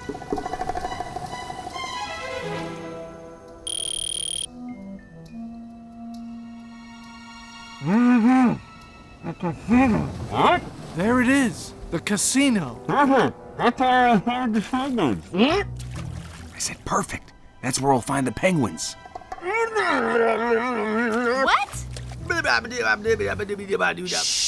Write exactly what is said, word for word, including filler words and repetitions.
Mm-hmm. The casino. What? There it is. The casino. Perfect. That's where I found the penguins. What? I said perfect. That's where we'll find the penguins. What? Shh.